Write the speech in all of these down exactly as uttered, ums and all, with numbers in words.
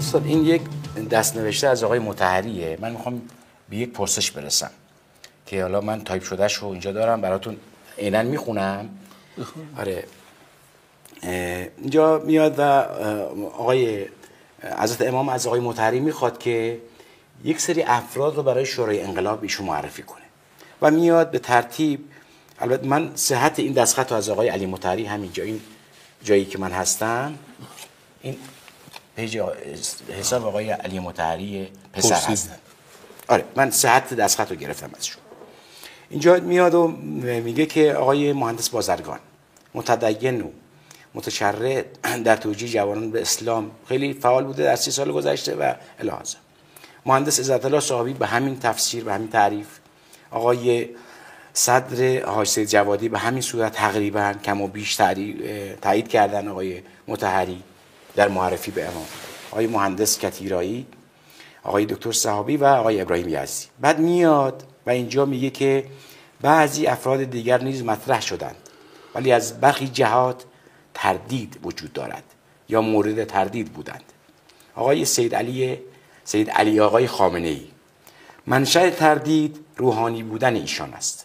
استاد این یک دست‌نوشته از آقای مطهریه. من میخوام به یک پرسش برسم که حالا من تایپ شدهش رو اینجا دارم براتون عیناً میخونم. آره اینجا میاد و آقای حضرت امام از آقای مطهری میخواد که یک سری افراد رو برای شورای انقلاب ایشون معرفی کنه و میاد به ترتیب. البته من صحت این دستخط رو از آقای علی مطهری همینجا این جایی که من هستم این پیج حساب آقای علی مطهری پسر هستن. آره من صحت دستخط رو گرفتم ازشون. اینجا میاد و میگه که آقای مهندس بازرگان متدین و متشرع در توجیه جوانان به اسلام خیلی فعال بوده در سی سال گذشته و الی آخر. مهندس عزت الله صاحبی به همین تفسیر به همین تعریف. آقای صدر حاج سید جوادی به همین صورت تقریبا کم و بیش تایید کردن آقای مطهری در معرفی به امام. آقای مهندس کتیرایی، آقای دکتر صحابی و آقای ابراهیم یزدی. بعد میاد و اینجا میگه که بعضی افراد دیگر نیز مطرح شدند ولی از برخی جهات تردید وجود دارد یا مورد تردید بودند. آقای سید علی سید علی آقای خامنه‌ای منشأ تردید روحانی بودن ایشان است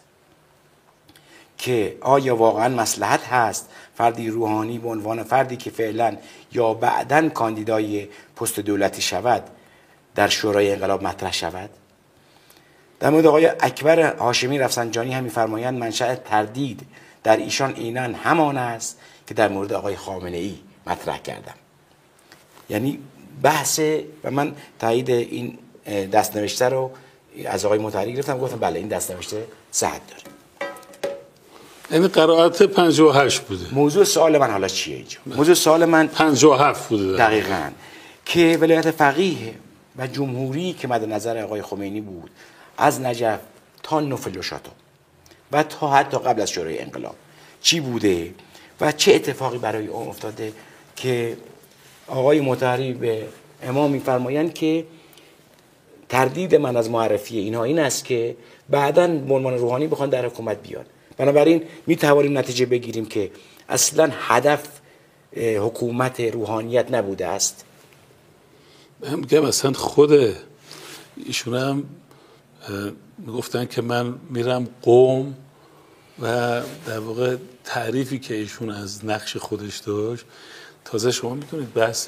که آیا واقعا مصلحت هست فردی روحانی به عنوان فردی که فعلا یا بعداً کاندیدای پست دولتی شود در شورای انقلاب مطرح شود؟ در مورد آقای اکبر هاشمی رفسنجانی هم می‌فرمایند منشأ تردید در ایشان عیناً همان است که در مورد آقای خامنه‌ای مطرح کردم. یعنی بحث و من تایید این دست‌نوشته رو از آقای مطهری گرفتم، گفتم بله این دست‌نوشته صحت داره. یعنی قرائت پنجاه و هشت بوده. موضوع سوال من حالا چیه اینجا؟ موضوع سوال من پنجاه و هفت بوده. دقیقاً که ولایت فقیه و جمهوری که مد نظر آقای خمینی بود از نجف تا نوفلوشاتو و تا حتی قبل از شورای انقلاب چی بوده و چه اتفاقی برای اون افتاده که آقای مطهری به امام می‌فرمایند که تردید من از معرفی اینها این است که بعداً به عنوان روحانی بخوان در حکومت بیان. بنابراین می توانیم نتیجه بگیریم که اصلا هدف حکومت روحانیت نبوده است. من میگم اصلا خود ایشون هم میگفتن که من میرم قم و در واقع تعریفی که ایشون از نقش خودش داشت. تازه شما میتونید بحث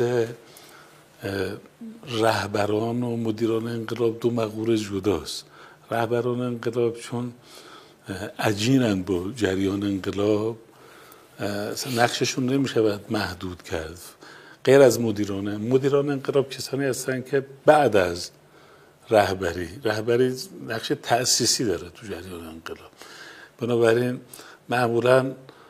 رهبران و مدیران انقلاب دو مقوله جداست. رهبران انقلاب چون عجینن با جریان انقلاب نقششون نمیشه محدود کرد. غیر از مدیران مدیران انقلاب کسانی هستن که بعد از رهبری رهبری نقش تأسیسی داره تو جریان انقلاب. بنابراین معمولا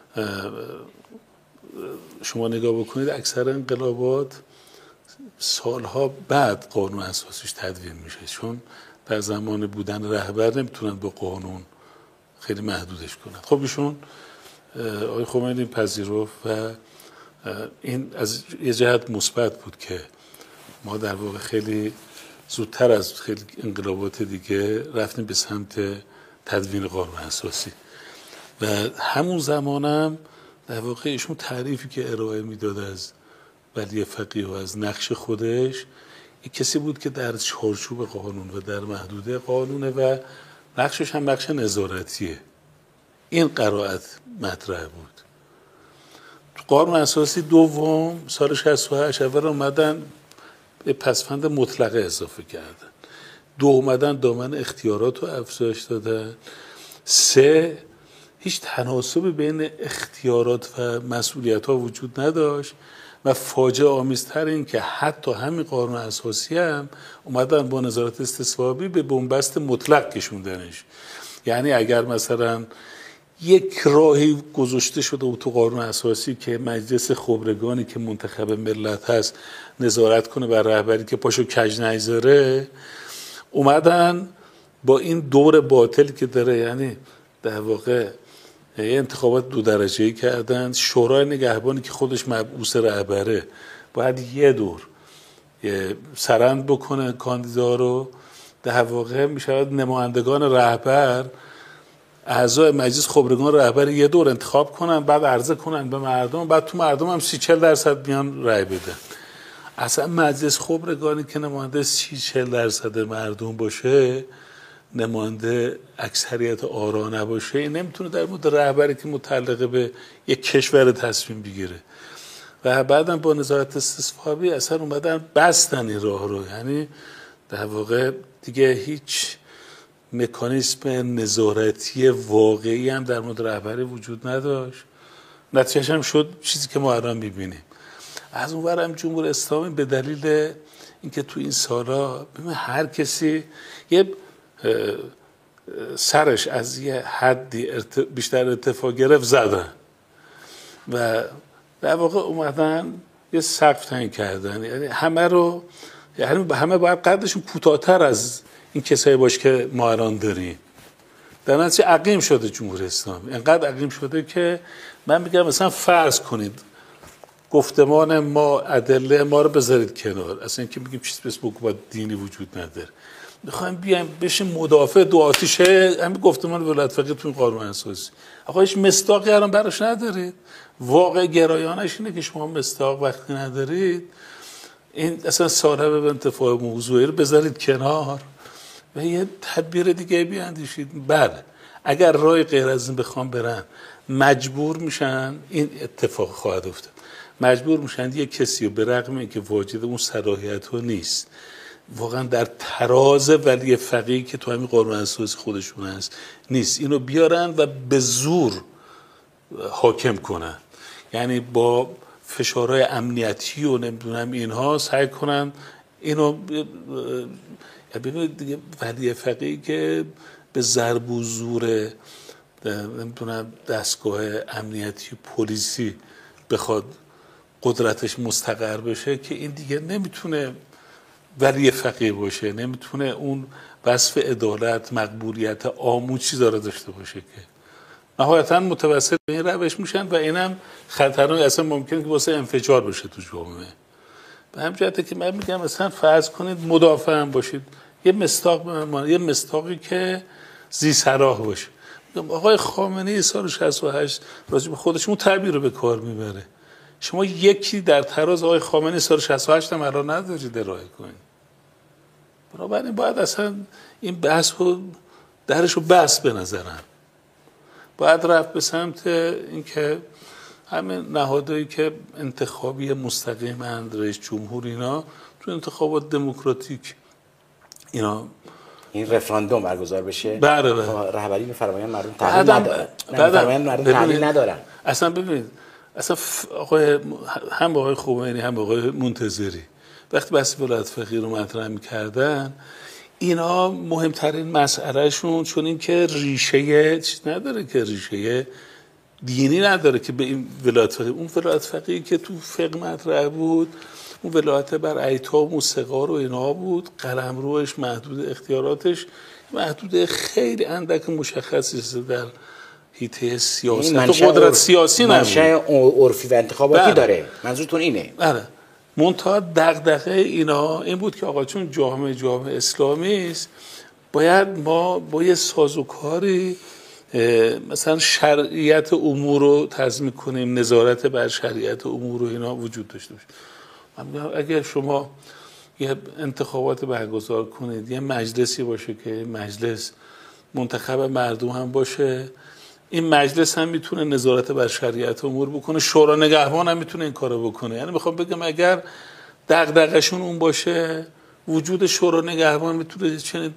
شما نگاه بکنید اکثر انقلابات سالها بعد قانون اساسیش تدوین میشه، چون در زمان بودن رهبر نمیتونن با قانون خیلی محدودش کنن. خب ایشون آقای خمینی پذیرفت و این از یه جهت مثبت بود که ما در واقع خیلی زودتر از خیلی انقلابات دیگه رفتیم به سمت تدوین قانون اساسی و همون زمانم در واقع ایشون تعریفی که ارائه میداد از ولی فقیه و از نقش خودش این کسی بود که در چارچوب قانون و در محدوده قانونه و نقشش هم نقش نظارتیه. این قرائت مطرح بود. تو قانون اساسی دوم سال شصت و هشت اول اومدن به پسفند مطلقه اضافه کردن. دو اومدن دامن اختیارات رو افزایش دادن. سه هیچ تناسب بین اختیارات و مسئولیت ها وجود نداشت و فاجعه آمیزتر این که حتی همین قانون اساسی هم اومدن با نظارت استصوابی به بنبست مطلق کشوندنش. یعنی اگر مثلا یک راهی گذاشته شده و تو قانون اساسی که مجلس خبرگانی که منتخب ملت هست نظارت کنه بر رهبری که پاشو کج نگذاره، اومدن با این دور باطل که داره، یعنی در واقع یه انتخابات دو درجه‌ای کردن. شورای نگهبانی که خودش مبعوث رهبره باید یه دور سرند بکنه کاندیدا رو، در واقع میشود نمایندگان رهبر اعضای مجلس خبرگان رهبر یه دور انتخاب کنن، بعد عرضه کنن به مردم، بعد تو مردم هم سی چل درصد بیان رای بدن. اصلا مجلس خبرگانی که نماینده سی چهل درصد مردم باشه، نماینده اکثریت آرا نباشه، این نمیتونه در مورد رهبری که متعلق به یک کشور تصمیم بگیره. و بعدم با نظارت استصوابی اصلا اومدن بستن این راه رو، یعنی در واقع دیگه هیچ مکانیسم نظارتی واقعی هم در مورد رهبری وجود نداشت. نتیجهش هم شد چیزی که ما الان میبینیم. از اون ور هم جمهوری اسلامی به دلیل اینکه تو این سالا هر کسی یه سرش از یه حدی ارت... بیشتر ارتفاع گرفت زدن و در واقع اومدن یه سقف تعیین کردن، یعنی همه رو، یعنی همه باید قدرشون کوتاه‌تر از این کسایی باشه که ما الان داریم. در نتیجه عقیم شده جمهوری اسلامی، اینقدر عقیم شده که من میگم مثلا فرض کنید گفتمان ما، ادله ما رو بذارید کنار، اصلا اینکه میگیم چیزی به اسم حکومت دینی وجود نداره، میخوایم بیایم بشیم مدافع دو آتیشه همین گفتمان ولایت فقیه تو این قانون اساسی. آقا هیچ مصداقی الان براش ندارید. واقع گرایانش اینه که شما مصداق وقتی ندارید، این اصلا صاحب به انتفاع موضوعی رو بذارید کنار و یه تدبیر دیگه بیاندیشید. بله اگر راه غیر از این بخوام برن مجبور میشن، این اتفاق خواهد افتاد، مجبور میشن یه کسی رو به رغم اینکه واجد اون صلاحیت ها نیست، واقعا در تراز ولی فقیه که تو همین قانون اساسی خودشون هست نیست، اینو بیارن و به زور حاکم کنن، یعنی با فشارهای امنیتی و نمیدونم اینها سعی کنن اینو ببینید دیگه. ولی فقیه که به ضرب و زور نمیدونم دستگاه امنیتی پلیسی بخواد قدرتش مستقر بشه که این دیگه نمیتونه ولی فقیه باشه، نمیتونه اون وصف عدالت، مقبولیت عام چیزا رو داشته باشه که نهایتا متوسط به این روش میشن و اینم خطرناک، اصلا ممکنه که واسه انفجار بشه تو جامعه. به همین جهته که من میگم مثلا فرض کنید مدافع هم باشید، یه مصداق به من، یه مصداقی که ذی صلاح باشه. آقای خامنه‌ای سال شصت و هشت راجع به خودش اون تعبیر رو به کار میبره. شما یکی در تراز آقای خامنه‌ای سال شصت و هشت هم الان ندارید ارائه کنید. بنابراین باید اصلا این بحث رو درش رو بس به نظرم باید رفت به سمت اینکه همین نهادهایی که انتخابی مستقیمند، رئیس جمهور، اینا تو انتخابات دموکراتیک اینا این رفراندوم برگزار بشه. بله بله. رهبری به فرمایان مردم تحلیل ندارن. فرمایان مردم تحلیل ندارن. اصلا ببینید اصلا آقای هم آقای خمینی هم آقای منتظری وقتی بحث ولایت فقیه رو مطرح می‌کردن، اینا مهمترین مسئلهشون چون این که ریشه چیز نداره، که ریشه دینی نداره که به این ولایت فقیه، اون ولایت فقیه که تو فقه مطرح بود، اون ولایت بر ایتام و صغار و اینا بود، قلمروش محدود، اختیاراتش محدود، خیلی اندک مشخصی در حیطه سیاست و قدرت سیاسی نبود، منشأ عرفی و انتخاباتی داره. منظورتون اینه؟ آره. منتها دغدغه اینا این بود که آقا چون جامعه جامعه اسلامی است، باید ما با یه سازوکاری مثلا شرعیت امور رو تضمین کنیم، نظارت بر شرعیت امور و اینا وجود داشته باشه. من میگم اگر شما یه انتخابات برگزار کنید، یه مجلسی باشه که مجلس منتخب مردم هم باشه، این مجلس هم میتونه نظارت بر شریعت امور بکنه، شورای نگهبان هم میتونه این کارو بکنه. یعنی میخوام بگم اگر دغدغه‌شون اون باشه، وجود شورای نگهبان میتونه چنین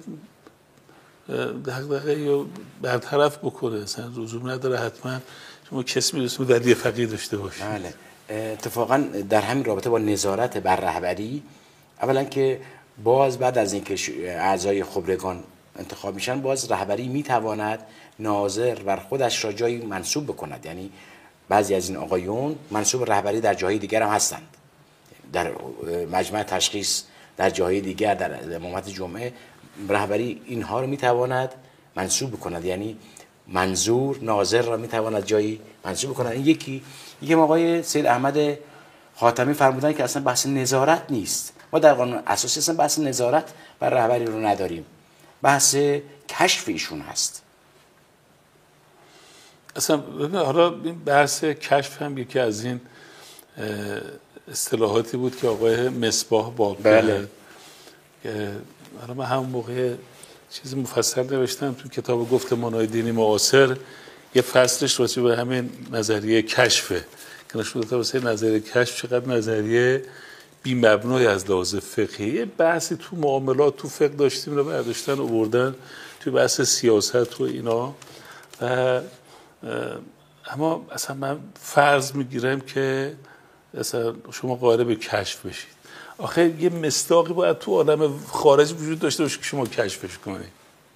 دغدغه‌ای رو برطرف بکنه. اصلا لزوم نداره حتما شما کسی میرسونه ولی فقیه داشته باشه. بله. اتفاقا در همین رابطه با نظارت بر رهبری، اولا که باز بعد از اینکه اعضای خبرگان انتخاب میشن، باز رهبری میتواند ناظر بر خودش را جایی منصوب بکند. یعنی بعضی از این آقایون منصوب رهبری در جاهای دیگر هم هستند، در مجمع تشخیص، در جاهای دیگر، در امامت جمعه، رهبری اینها رو میتواند منصوب بکند. یعنی منظور ناظر را میتواند جایی منصوب بکند. این یکی یکی آقای سید احمد خاتمی فرمودن که اصلا بحث نظارت نیست، ما در قانون اساسی اصلا بحث نظارت بر رهبری رو نداریم، بحث کشف ایشون هست. اصلا حالا این بحث کشف هم یکی از این اصطلاحاتی بود که آقای مصباح باقی بله. که حالا من همون موقع چیز مفصل نوشتم تو کتاب گفتمان‌های دینی معاصر، یه فصلش راجع به همین نظریه کشفه که نشون داده واسه نظریه کشف چقدر نظریه بی مبنای از لحاظ فقهی. یه بحثی تو معاملات تو فقه داشتیم رو برداشتن آوردن توی بحث سیاست و اینا. و اما اصلا من فرض میگیرم که اصلا شما قادر به کشف بشید. آخه یه مصداقی باید تو عالم خارج وجود داشته باشه که شما کشفش کنید.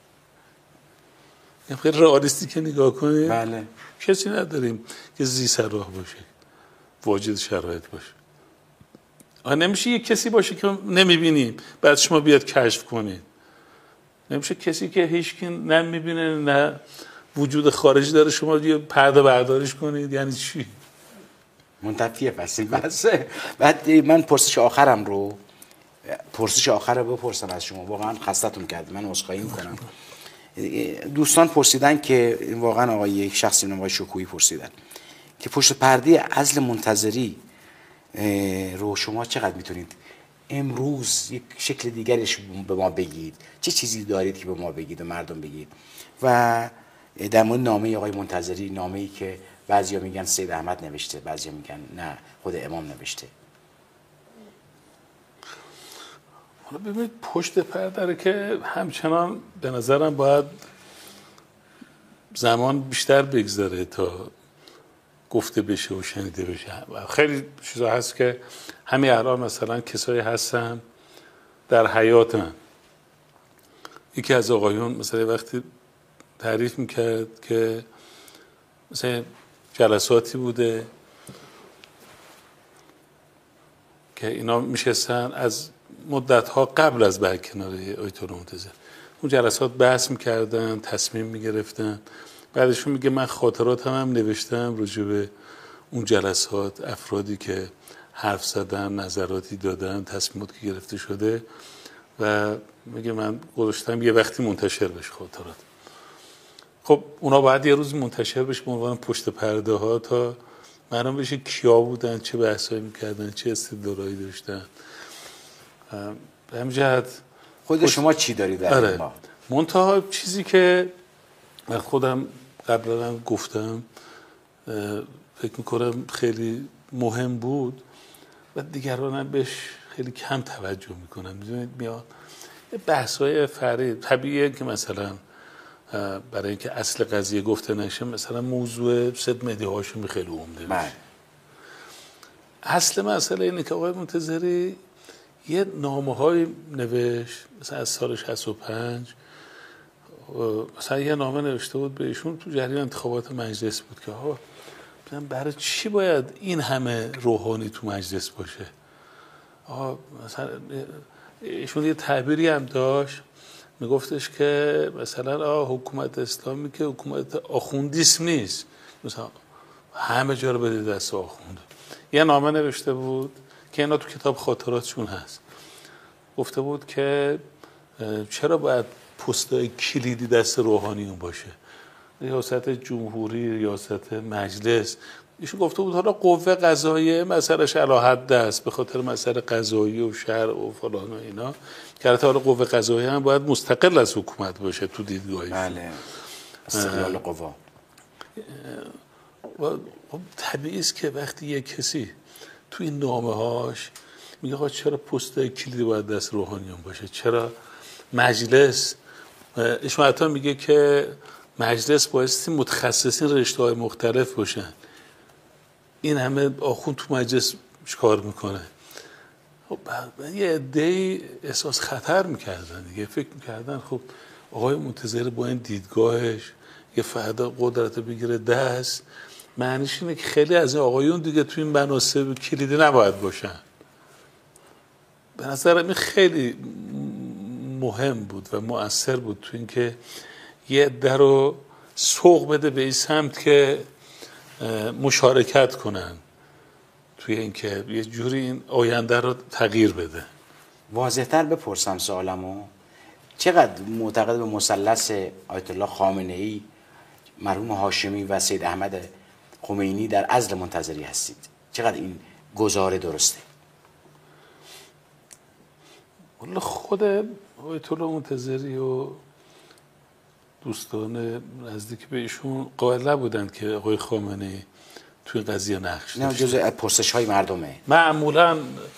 یه خیلی رئالیستی که نگاه کنید. بله. کسی نداریم که زی سراح باشه، واجد شرایط باشه. آخه نمیشه یه کسی باشه که نمیبینیم بعد شما بیاد کشف کنید. نمیشه کسی که هیچ کی نمیبینه نه وجود خارجی داره شما یه پرده بردارش کنید. یعنی چی؟ منتفیه پس این بحثه. بعد من پرسش آخرم رو پرسش آخر رو بپرسم از شما. واقعا خستتون کرد، من عذرخواهی میکنم. دوستان پرسیدن که واقعا آقای یک شخصی نام آقای شکویی پرسیدن که پشت پرده عزل منتظری رو شما چقدر میتونید امروز یک شکل دیگرش به ما بگید، چه چیزی دارید که به ما بگید و مردم بگید. و در مورد نامه آقای منتظری، نامه‌ای که بعضیا میگن سید احمد نوشته، بعضیا میگن نه خود امام نوشته. حالا ببینید پشت پرده رو که همچنان به نظرم باید زمان بیشتر بگذاره تا گفته بشه و شنیده بشه. خیلی چیزا هست که همین الان مثلا کسایی هستن در حیات من، یکی از آقایون مثلا وقتی تعریف میکرد که مثلا جلساتی بوده که اینا میشستن از مدت‌ها قبل از برکناری آیت الله منتظر، اون جلسات بحث میکردن، تصمیم میگرفتن. بعدشون میگه من خاطرات هم, هم نوشتم راجع به اون جلسات، افرادی که حرف زدن، نظراتی دادن، تصمیماتی که گرفته شده. و میگه من گذاشتم یه وقتی منتشر بشه خاطرات. خب اونا باید یه روز منتشر بشه به عنوان پشت پرده ها تا معلوم بشه کیا بودن، چه بحثایی میکردن، چه استدلالایی داشتن. به همین جهت خود پشت... شما چی دارید در آره. ما منتها چیزی که خودم قبلا گفتم فکر میکنم خیلی مهم بود و دیگران هم بهش خیلی کم توجه میکنن. میدونید میاد بحث‌های فرعی طبیعیه که مثلا برای اینکه اصل قضیه گفته نشه مثلا موضوع سید مهدی هاشمی خیلی عمده میشه. اصل مسئله اینه که آقای منتظری یه نامه‌های نوشت مثلا از سال شصت و پنج، مثلا یه نامه نوشته بود به ایشون تو جریان انتخابات مجلس بود که ها برای چی باید این همه روحانی تو مجلس باشه. آها مثلا ایشون یه تعبیری هم داشت، میگفتش که مثلا آه حکومت اسلامی که حکومت آخوندیسم نیست، مثلا همه جا رو بده دست آخونده. یه نامه نوشته بود که اینا تو کتاب خاطراتشون هست، گفته بود که چرا باید پستای کلیدی دست روحانیون باشه، ریاست جمهوری، ریاست مجلس. ایشون گفته بود حالا قوه قضاییه مسئلهش علی حد است به خاطر مسئله قضایی و شرع و فلان و اینا، که البته حالا قوه قضاییه هم باید مستقل از حکومت باشه تو دیدگاهش. بله استقلال قوا. و طبیعی است که وقتی یک کسی توی نامه‌هاش میگه آقا چرا پستای کلیدی باید دست روحانیون باشه، چرا مجلس، ایشون حتی میگه که مجلس بایستی متخصصین رشته‌های مختلف باشن، این همه آخوند تو مجلس چیکار میکنه؟ خب یه عده‌ای احساس خطر میکردن دیگه، فکر میکردن خب آقای منتظری با این دیدگاهش یه فردا قدرت بگیره دست، معنیش اینه که خیلی از این آقایون دیگه تو این مناصب کلیدی نباید باشن. به نظرم این خیلی مهم بود و مؤثر بود تو اینکه یه عده رو سوق بده به این سمت که مشارکت کنن توی اینکه یه جوری این آینده رو تغییر بده. واضح‌تر بپرسم سوالمو، چقدر معتقد به مثلث آیت الله خامنه‌ای، مرحوم هاشمی و سید احمد خمینی در عزل منتظری هستید؟ چقدر این گزاره درسته؟ والا خود آیت الله منتظری و دوستان نزدیک به ایشون قائل نبودند که آقای خامنه‌ای توی قضیه نقش نه، داشته. جزء پرسش های مردمه. معمولا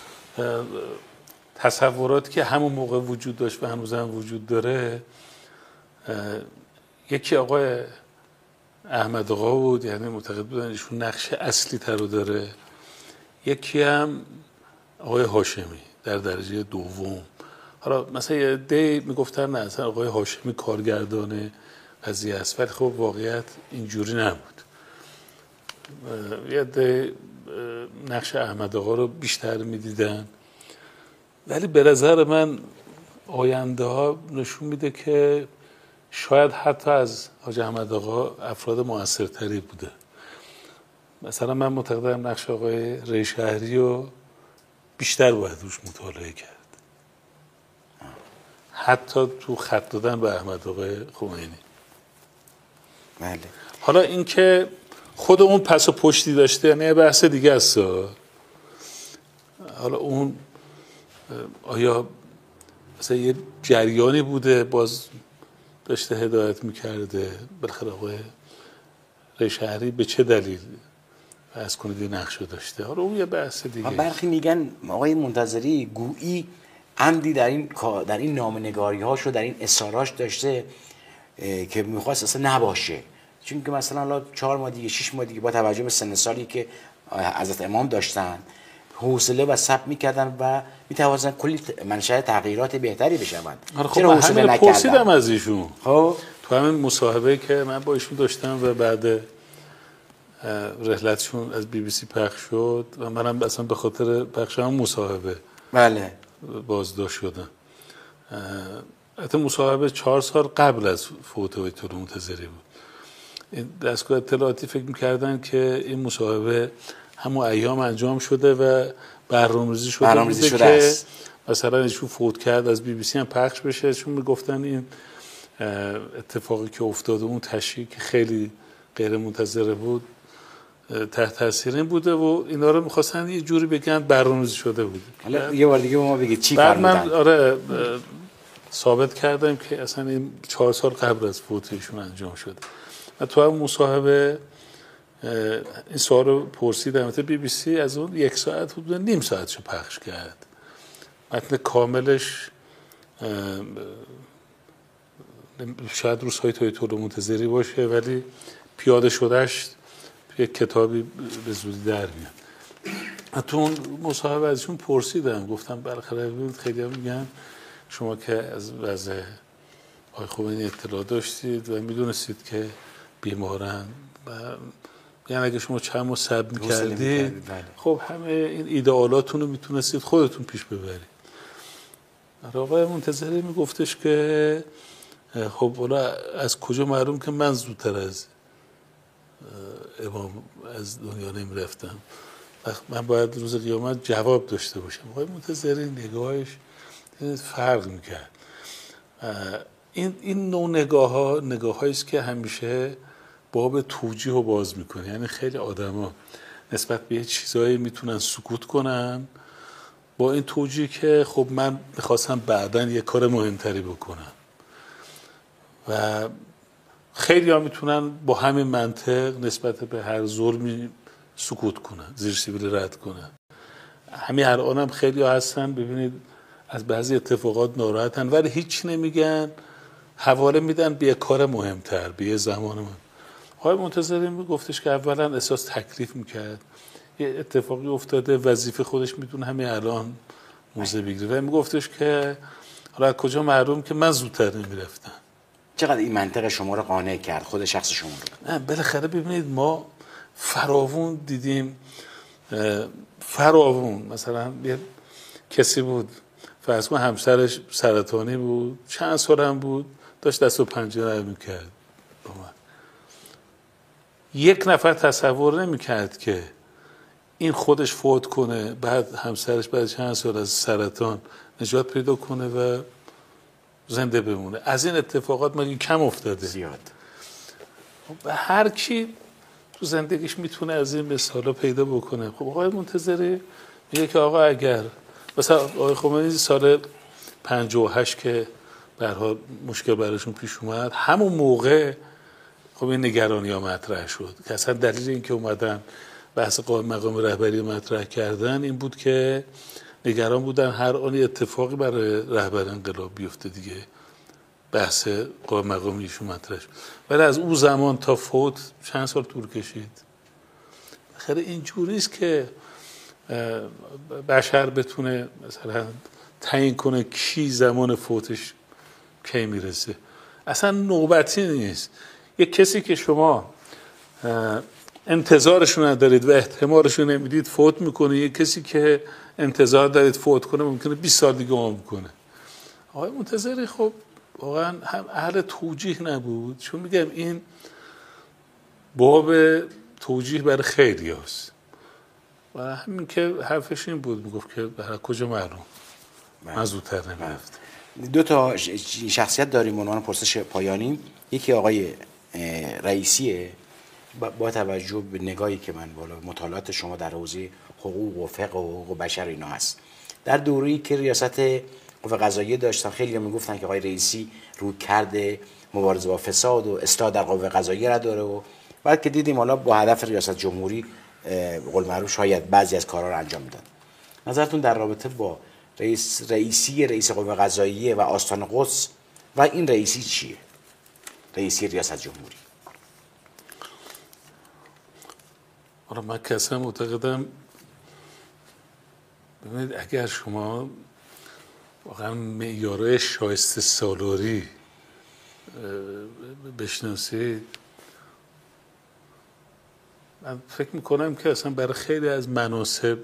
تصوراتی که همون موقع وجود داشت و هنوز هم وجود داره، یکی آقای احمد آقا بود، یعنی معتقد بودن ایشون نقش اصلی تر رو داره. یکی هم آقای هاشمی در درجه دوم. حالا مثلا یه دی میگفتن نه اصلا آقای هاشمی کارگردان قضیه است، ولی خب واقعیت اینجوری نبود. یه دی نقش احمد آقا رو بیشتر میدیدن، ولی به نظر من آینده ها نشون میده که شاید حتی از حاج احمد آقا افراد موثرتری بوده. مثلا من معتقدم نقش آقای ری شهری رو بیشتر باید روش مطالعه کرد، حتی تو خط دادن به احمد آقای خمینی. بله. حالا اینکه خود اون پس و پشتی داشته یعنی یه بحث دیگه است. حالا اون آیا مثلا یه جریانی بوده باز داشته هدایت میکرده؟ بالاخره آقای ری شهری به چه دلیل از کنید نقشو داشته؟ حالا اون یه بحث دیگه. برخی میگن آقای منتظری گویی عمدی در این در این نامه‌نگاری هاشو در این اصراراش داشته که میخواست اصلا نباشه، چون که مثلا حالا چهار ماه دیگه شش ماه دیگه با توجه به سن سالی که حضرت امام داشتن حوصله و صبر میکردن و میتوانستن کلی منشأ تغییرات بهتری بشوند. خب من همین پرسیدم از ایشون. خب تو همین مصاحبه که من با ایشون داشتم و بعد رحلتشون از بی بی سی پخش شد و منم اصلا به خاطر پخش هم مصاحبه بله بازداشت شدم. حتی مصاحبه چهار سال قبل از فوت آیت الله منتظری بود. دستگاه اطلاعاتی فکر می‌کردن که این مصاحبه همون ایام انجام شده و برنامه‌ریزی شده برنامه‌ریزی بوده شده که است. مثلا ایشون فوت کرد از بی بی سی هم پخش بشه، چون میگفتن این اتفاقی که افتاده اون تشریح که خیلی غیر منتظره بود تحت تاثیر این بوده و اینا رو می‌خواستن یه جوری بگن برنامه‌ریزی شده بود. حالا یه بار دیگه به ما بگید چی بعد فرمودن؟ من آره ثابت کردم که اصلا این چهار سال قبل از فوت ایشون انجام شده. و تو هم مصاحبه این سوال رو پرسیدم. البته بی بی سی از اون یک ساعت بود نیم ساعتشو پخش کرد. متن کاملش شاید رو سایت آیت الله منتظری باشه، ولی پیاده شدهش یک کتابی به زودی در میاد. تو اون مصاحبه ازشون پرسیدم، گفتم بالاخره خیلی هم میگن شما که از وضع آقای خمینی اطلاع داشتید و میدونستید که بیمارن و یعنی اگه شما چند ماه صبر میکردید خب همه این ایدئالاتون رو میتونستید خودتون پیش ببرید. آقای منتظری میگفتش که خب حالا از کجا معلوم که من زودتر از امام از دنیا نمیرفتم، من باید روز قیامت جواب داشته باشم. آقای منتظری نگاهش فرق میکرد. این این نوع نگاه ها نگاه هاییست که همیشه باب توجیه رو باز میکنه. یعنی خیلی آدما نسبت به یه چیزایی میتونن سکوت کنن با این توجیه که خب من میخواستم بعداً یه کار مهمتری بکنم، و خیلی ها میتونن با همین منطق نسبت به هر ظلمی سکوت کنن، زیر سیبیل رد کنن. همین الان هم خیلی ها هستن ببینید از بعضی اتفاقات ناراحتن ولی هیچ نمیگن، حواله میدن به یه کار مهمتر، به یه زمان مهم. آقای منتظری میگفتش که اولا احساس تکلیف میکرد، یه اتفاقی افتاده وظیفه خودش میتونه همین الان موضع بگیره و میگفتش که حالا کجا معلوم که من زودتر نمیرفتم. چقدر این منطق شما رو قانع کرد، خود شخص شما رو؟ نه بالاخره ببینید ما فراوون دیدیم، فراوون. مثلا یه کسی بود فرض کن همسرش سرطانی بود، چند سال هم بود، داشت دست و پنجه نرم میکرد با من. یک نفر تصور نمیکرد که این خودش فوت کنه بعد همسرش بعد چند سال از سرطان نجات پیدا کنه و زنده بمونه. از این اتفاقات مگه کم افتاده؟ زیاد. و هر کی تو زندگیش میتونه از این مثالا پیدا بکنه. خب آقای منتظری میگه که آقا اگر مثلا آقای خمینی سال پنجاه و هشت که به هر حال مشکل براشون پیش اومد، همون موقع خب این نگرانی ها مطرح شد که اصلا دلیل این که اومدن بحث قائم مقام رهبری مطرح کردن این بود که نگران بودن هر آن اتفاقی برای رهبر انقلاب بیفته دیگه، بحث قائم مقام ایشون مطرح شد. ولی از اون زمان تا فوت چند سال طول کشید. بخاطر اینجوری است که بشر بتونه مثلا تعیین کنه کی زمان فوتش کی میرسه. اصلا نوبتی نیست. یک کسی که شما انتظارشون ندارید و احتمالشون نمیدید فوت میکنه، یک کسی که انتظار دارید فوت کنه ممکنه بیست سال دیگه عمر کنه. آقای منتظری خب واقعا هم اهل توجیه نبود، چون میگم این باب توجیه برای خیلی هست و همین که حرفش این بود، میگفت که برای کجا معلوم من زودتر نمیرفت. دو تا شخصیت داریم عنوان پرسش پایانی. یکی آقای رئیسیه، با توجه به نگاهی که من بالا مطالعات شما در حوزه حقوق و فقه و حقوق بشر اینا هست، در دوره‌ای که ریاست قوه قضاییه داشتن خیلی میگفتن که آقای رئیسی روی کرده مبارزه با فساد و اصلاح در قوه قضاییه را داره و بعد که دیدیم حالا با هدف ریاست جمهوری قول معروف شاید بعضی از کارها رو انجام میدن. نظرتون در رابطه با رئیس رئیسی رئیس قوه قضاییه و آستان قدس و این رئیسی چیه؟ رئیسی ریاست جمهوری. حالا من کسا معتقدم ببینید اگر شما واقعا معیارهای شایسته سالاری بشناسید، من فکر میکنم که اصلا برای خیلی از مناصب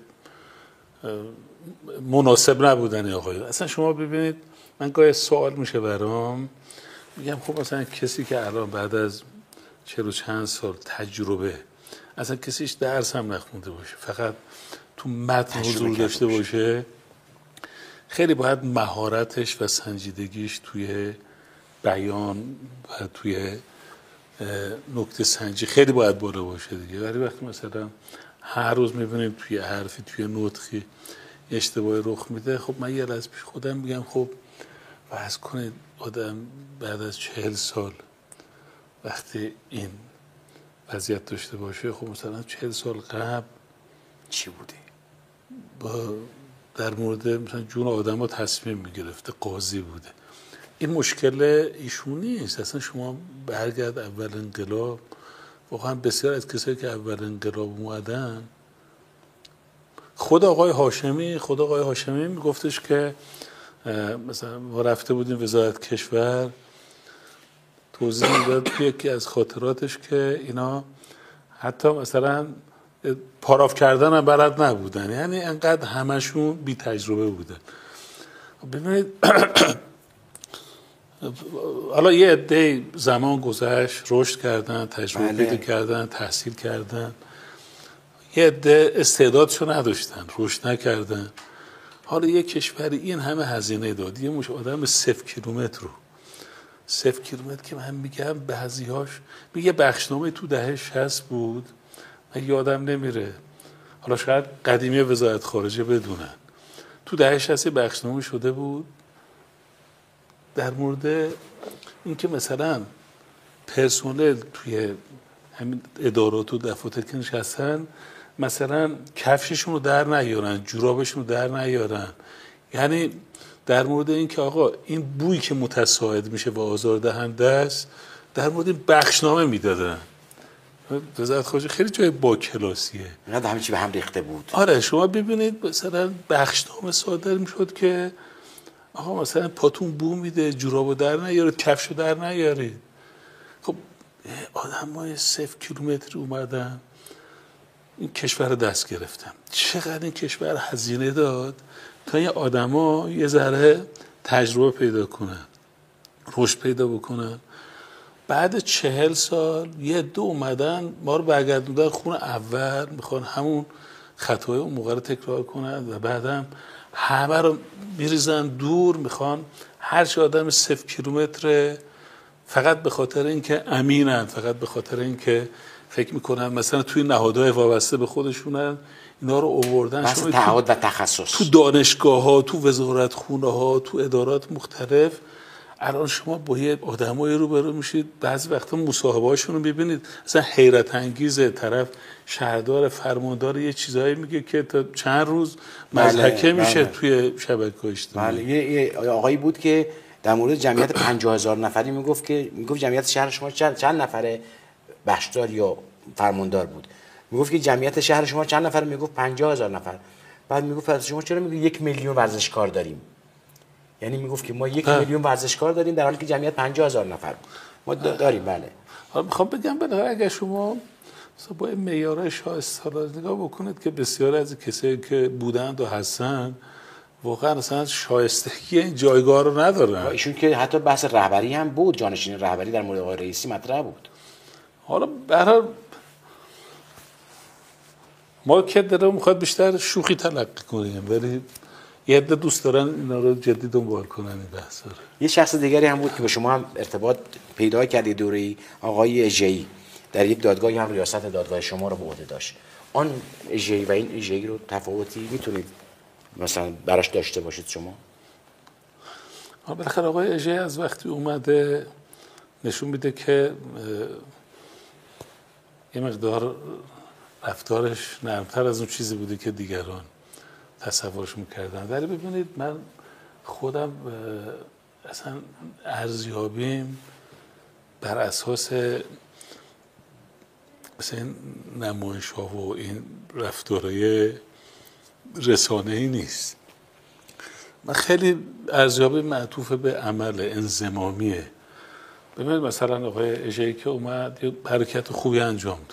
مناسب نبودن آقای. اصلا شما ببینید من گاهی سوال میشه برام، میگم خب مثلا کسی که الان بعد از چهل و چند سال تجربه، اصلا کسیش درس هم نخونده باشه، فقط تو متن حضور داشته باشه، خیلی باید مهارتش و سنجیدگیش توی بیان و توی نکته سنجی خیلی باید بالا باشه دیگه. ولی وقتی مثلا هر روز میبینیم توی حرفی توی نطقی اشتباهی رخ میده، خب من یه لحظه پیش خودم میگم خب فرض کنید آدم بعد از چهل سال وقتی این وضعیت داشته باشه، خب مثلا چهل سال قبل چی بوده؟ با در مورد مثلا جون آدم ها تصمیم میگرفته، قاضی بوده. این مشکل ایشون نیست. اصلا شما برگرد اول انقلاب، واقعا بسیار از کسایی که اول انقلاب اومدن، خود آقای هاشمی خود آقای هاشمی میگفتش که مثلا ما رفته بودیم وزارت کشور، توضیح میداد توی یکی از خاطراتش که اینا حتی مثلا پاراف کردن هم بلد نبودن، یعنی انقدر همشون بی تجربه بودن. ببینید حالا یه عده زمان گذشت، رشد کردن، تجربه پیدا کردن، تحصیل کردن، یه عده استعدادشو نداشتن، رشد نکردن. حالا یه کشوری این همه هزینه داد، یه مش آدم صفر کیلومتر رو صفر کیلومتر که من میگم بعضی‌هاش میگه بخشنامه تو دهه شصت بود، من یادم نمیره، حالا شاید قدیمی وزارت خارجه بدونن، تو دهه شصت بخشنامه شده بود در مورد اینکه مثلا پرسنل توی همین ادارات و دفاتر که نشستن مثلا کفششون رو در نیارن، جورابشون رو در نیارن، یعنی در مورد اینکه آقا این بویی که متساعد میشه و آزاردهنده است، در مورد این بخشنامه میدادن. وزارت خارجه خیلی جای با کلاسیه، نه همه چی به هم ریخته بود. آره شما ببینید مثلا بخشنامه صادر میشد که آقا مثلا پاتون بو میده، جورابو در نیارید، کفشو در نیارید. خب آدمای صفر کیلومتر اومدن این کشور رو دست گرفتن. چقدر این کشور هزینه داد تا این آدما یه ذره تجربه پیدا کنن، رشد پیدا بکنن. بعد چهل سال یه دو اومدن ما رو برگردوندن خون اول، میخوان همون خطای اون موقع رو تکرار کنن و بعدم همه رو میریزن دور، میخوان هر چه آدم صفر کیلومتر فقط به خاطر اینکه امینن، فقط به خاطر اینکه فکر میکنن مثلا توی نهادهای وابسته به خودشونن اینا رو آوردن، بحث تعهد و تخصص تو دانشگاه ها، تو وزارت خونه ها، تو ادارات مختلف. الان شما با یه آدمایی روبرو میشید بعضی وقتا مصاحبه هاشون رو ببینید مثلا حیرت انگیزه، طرف شهردار فرماندار یه چیزایی میگه که تا چند روز مضحکه بله، میشه بله. توی شبکه‌های اجتماعی. بله. یه آقایی بود که در مورد جمعیت پنجاه هزار نفری میگفت که میگفت جمعیت شهر شما چند چند نفره بخشدار یا فرماندار بود، میگفت که جمعیت شهر شما چند نفره، میگفت پنجاه هزار نفر. بعد میگفت از شما چرا میگه یک میلیون ورزشکار داریم؟ یعنی میگفت که ما یک میلیون ورزشکار داریم در حالی که جمعیت پنجاه هزار نفر ما داریم. بله. حالا میخوام بگم بالاخره اگر شما با این معیارهای شایسته‌آرا نگاه بکنید که بسیاری از کسایی که بودند و هستن واقعا اصلا شایستگی این جایگاه رو ندارن. ایشون که حتی بحث رهبری هم بود، جانشین رهبری در مورد آقای رئیسی مطرح بود. حالا برای ما که داره میخواد بیشتر شوخی تلقی کنیم، ولی یه عده دوست دارن اینا رو جدی دنبال کنن این بحثا رو. یه شخص دیگری هم بود که با شما هم ارتباط پیدا کردید دوره‌ای، آقای اژه‌ای، در یک دادگاهی هم ریاست دادگاه شما رو به عهده داشت. آن اژه‌ای و این اژه‌ای رو تفاوتی میتونید مثلا براش داشته باشید شما؟ ها بالاخره آقای اژه‌ای از وقتی اومده نشون میده که یه مقدار رفتارش نرمتر از اون چیزی بوده که دیگران تصورش میکردن. ولی ببینید من خودم اصلا ارزیابیم بر اساس مثلا این نمایش ها و این رفتارهای رسانه‌ای نیست. من خیلی ارزیابی معطوف به عمل انضمامیه. ببینید مثلا آقای اژه‌ای که اومد یه حرکت خوبی انجام داد،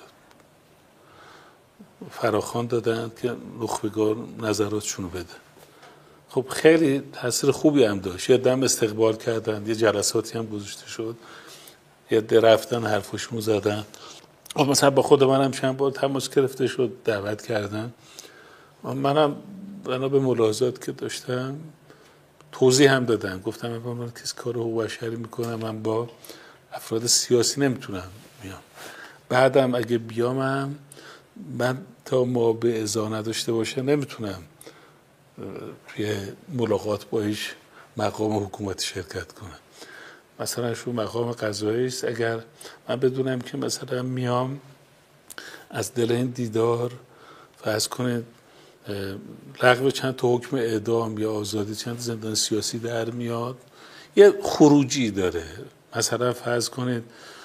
فراخوان دادن که نخبگان نظراتشونو بده. خب خیلی تاثیر خوبی هم داشت، یه دم استقبال کردن، یه جلساتی هم گذاشته شد، یه ده رفتن حرفشونو زدن. خب مثلا با خود منم چند بار تماس گرفته شد، دعوت کردن، منم بنا به ملاحظات که داشتم توضیح هم دادم، گفتم من کسی کار حقوق بشری میکنم، من با افراد سیاسی نمیتونم بیام، بعدم اگه بیامم من تا ما به ازا نداشته باشه نمیتونم توی ملاقات با هیچ مقام حکومتی شرکت کنم. مثلا شو مقام قضایی است، اگر من بدونم که مثلا میام از دل این دیدار فرض کنید لغو چند تا حکم اعدام یا آزادی چند زندان سیاسی در میاد، یه خروجی داره. مثلا فرض کنید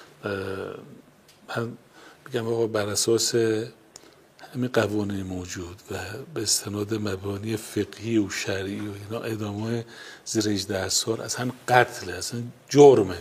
من میگم آقا بر اساس همین قوانین موجود و به استناد مبانی فقهی و شرعی و اینا ادامه زیر هجده سال اصلا قتله، اصلا جرمه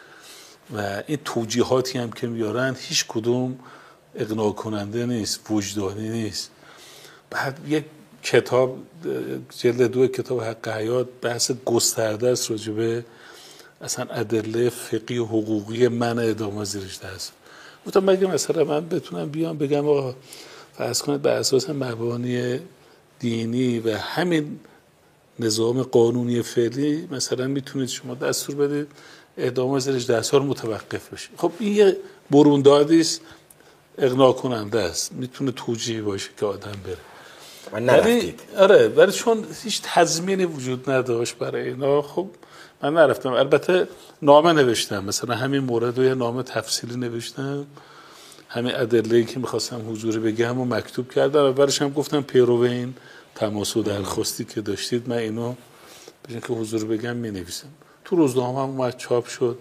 و این توجیهاتی هم که میارن هیچ کدوم اقناع کننده نیست، وجدانی نیست. بعد یک کتاب جلد دو کتاب حق حیات بحث گسترده است راجع به اصلا ادله فقهی و حقوقی منع ادامه زیر هجده سال. گفتم مگه مثلا من بتونم بیام بگم آقا فرض کنید بر اساس مبانی دینی و همین نظام قانونی فعلی مثلا میتونید شما دستور بدید اعدام زیر هجده سال متوقف بشه. خب این یه بروندادی است، اقناع کننده است، میتونه توجیه باشه که آدم بره. من نرفتید؟ آره، ولی چون هیچ تضمینی وجود نداشت برای اینا خب من نرفتم. البته نامه نوشتم، مثلا همین مورد رو یه نامه تفصیلی نوشتم، همین ادله‌ای که میخواستم حضوری بگم و مکتوب کردم و برش هم گفتم پیرو این تماس و درخواستی که داشتید من اینو بجن که حضور بگم مینویسم. تو روزنامه هم اومد چاپ شد.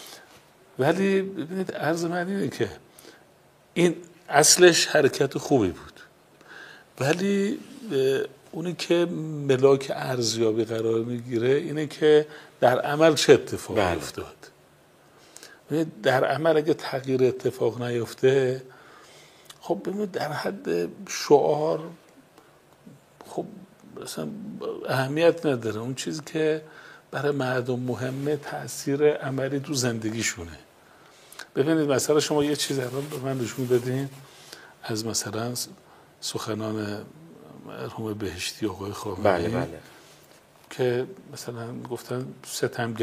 ولی ببینید عرض من اینه که این اصلش حرکت خوبی بود، ولی اونی که ملاک ارزیابی قرار میگیره اینه که در عمل چه اتفاقی بله. افتاد. در عمل اگه تغییر اتفاق نیفته خب ببینید در حد شعار خب مثلا اهمیت نداره. اون چیزی که برای مردم مهمه تأثیر عملی تو زندگیشونه. ببینید مثلا شما یه چیز الان به من نشون بدین از مثلا سخنان مرحوم بهشتی آقای خامنه‌ای، بله بله، که مثلا گفتن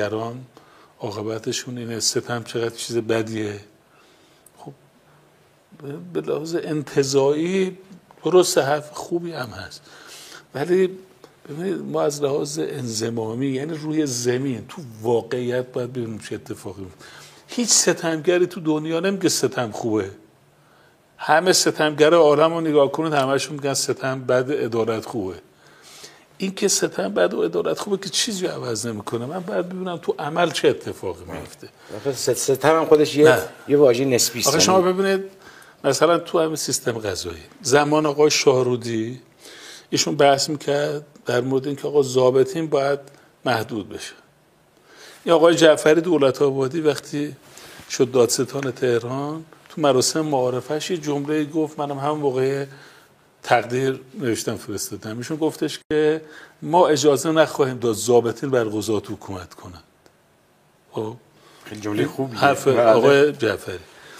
ستمگران عاقبتشون اینه، ستم چقدر چیز بدیه. خب به لحاظ انتزاعی درسته، حرف خوبی هم هست، ولی ببینید ما از لحاظ انضمامی یعنی روی زمین تو واقعیت باید ببینیم چه اتفاقی میفته. هیچ ستمگری تو دنیا نمیگه ستم خوبه. همه ستمگر عالم رو نگاه کنید همشون میگن ستم بد، عدالت خوبه. این که ستم بد و عدالت خوبه که چیزی عوض نمیکنه. من باید ببینم تو عمل چه اتفاقی میفته. ستم هم خودش یه یه واژه نسبی است. آخه شما ببینید مثلا تو همین سیستم قضایی زمان آقای شاهرودی ایشون بحث میکرد در مورد اینکه آقا ضابطین باید محدود بشه. این آقای جعفری دولت آبادی وقتی شد دادستان تهران تو مراسم معارفش یه جمله گفت، منم هم موقع تقدیر نوشتم فرستادم، ایشون گفتش که ما اجازه نخواهیم داد ضابطین بر قضات حکومت کنند. خب خیلی جمله خوبیه. حرف آقای جعفری.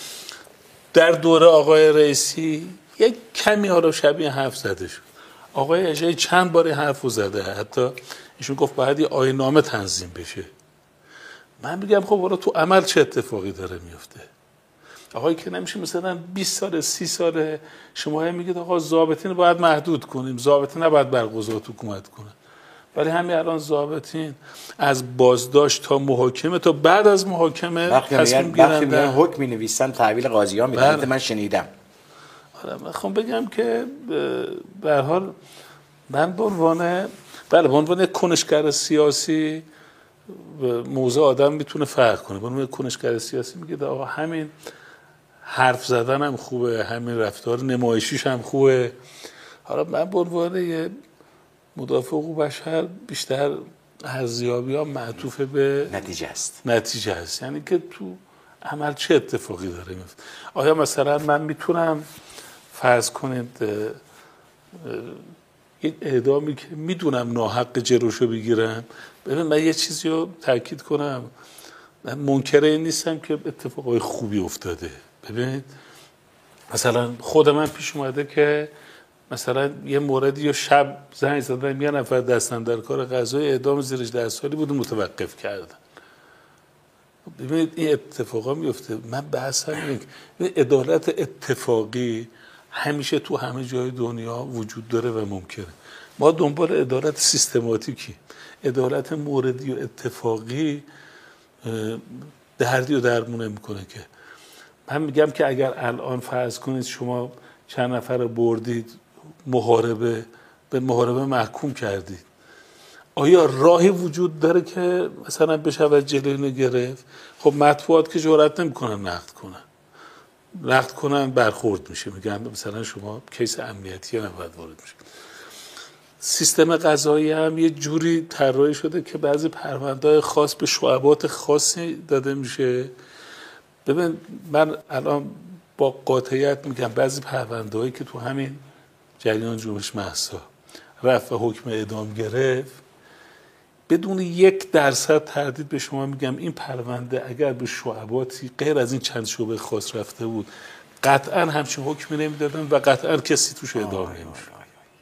در دوره آقای رئیسی یک کمی ها رو شبیه حرف زده شد. آقای اژه‌ای چند بار حرفو زده، حتی ایشون گفت باید یه آیین‌نامه تنظیم بشه. من میگم خب حالا تو عمل چه اتفاقی داره میفته؟ آقای که نمیشه مثلا بیست سال سی سال شما میگید آقا ضابطین باید محدود کنیم، ضابطین نباید بر قضات حکومت کنن، ولی همین الان ضابطین از بازداشت تا محاکمه تا بعد از محاکمه تصمیم میگیرن، میگن حکم می‌نویسن تحویل قاضی‌ها میدن. من شنیدم. آره من خواهم بگم که به هر حال من به عنوان بله به عنوان کنشگر سیاسی موضوع آدم میتونه فرق کنه. به عنوان کنشگر سیاسی میگه آقا همین حرف زدن هم خوبه، همین رفتار نمایشیش هم خوبه. حالا من به عنوان یه مدافع حقوق بشر بیشتر ارزیابی ها معطوف به نتیجه است. نتیجه است، یعنی که تو عمل چه اتفاقی داره میفته. آیا مثلا من میتونم فرض کنید یک اعدامی که میدونم ناحق جلوشو بگیرم، ببین من یه چیزی رو تاکید کنم، من منکر این نیستم که اتفاقای خوبی افتاده. ببینید مثلا خود من پیش اومده که مثلا یه موردی یا شب زنگ زدم یه نفر دستن در کار قضایی اعدام زیر هجده سالی بود متوقف کردن. ببینید این اتفاقا میفته. من بحثم اینه عدالت اتفاقی همیشه تو همه جای دنیا وجود داره و ممکنه. ما دنبال عدالت سیستماتیکی، عدالت موردی و اتفاقی دردی و درمون نمیکنه. که من میگم که اگر الان فرض کنید شما چند نفر بردید محاربه به محاربه محکوم کردید، آیا راهی وجود داره که مثلا بشه جلوی اینو گرفت؟ خب مطبوعات که جرئت نمیکنن نقد کنن، نقد کنن برخورد میشه، میگن مثلا شما کیس امنیتی نباید وارد میشه. سیستم قضایی هم یه جوری طراحی شده که بعضی پرونده‌های خاص به شعبات خاصی داده میشه. ببین من الان با قاطعیت میگم بعضی پرونده‌هایی که تو همین جریان جنبش مهسا رفت و حکم اعدام گرفت، بدون یک درصد تردید به شما میگم این پرونده اگر به شعباتی غیر از این چند شعبه خاص رفته بود قطعا همچین حکمی نمیدادن و قطعا کسی توش اعدام نمیشد.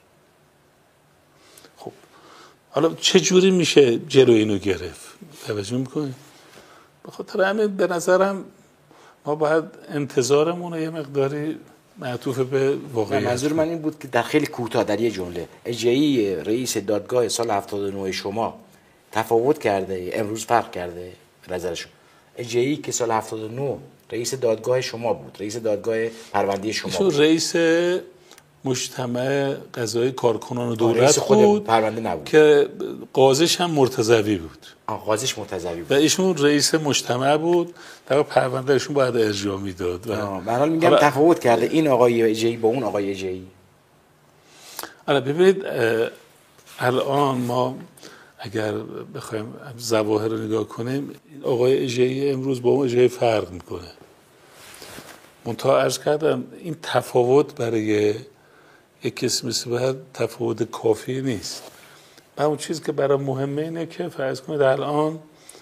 خب حالا چه جوری میشه جلوی اینو گرفت؟ توجه میکنید؟ به خاطر همین به نظرم ما باید انتظارمون یه مقداری معطوف به واقعیت. منظور من این بود که در خیلی کوتاه در یه جمله، اجرایی رئیس دادگاه سال هفتاد و نه شما تفاوت کرده، امروز فرق کرده به نظر شما؟ اجرایی که سال هفتاد و نه رئیس دادگاه شما بود، رئیس دادگاه پرونده شما بود، رئیس مجتمع قضایی کارکنان دولت خود بود، پرونده نبود که قاضیش هم مرتضوی بود. آه قاضیش مرتضوی بود و ایشون رئیس مجتمع بود، در پرونده ایشون باید ارجاع میداد. و به حال میگم تفاوت کرده این آقای اجرایی با اون آقای اجرایی. حالا ببینید الان ما اگر بخوایم ظواهر رو نگاه کنیم، آقای اجرایی امروز با اون اجرایی فرق میکنه. منتها عرض کردم این تفاوت برای یک کسی مثل باید تفاوت کافی نیست. و اون چیز که برای مهمه اینه که فرض کنید الان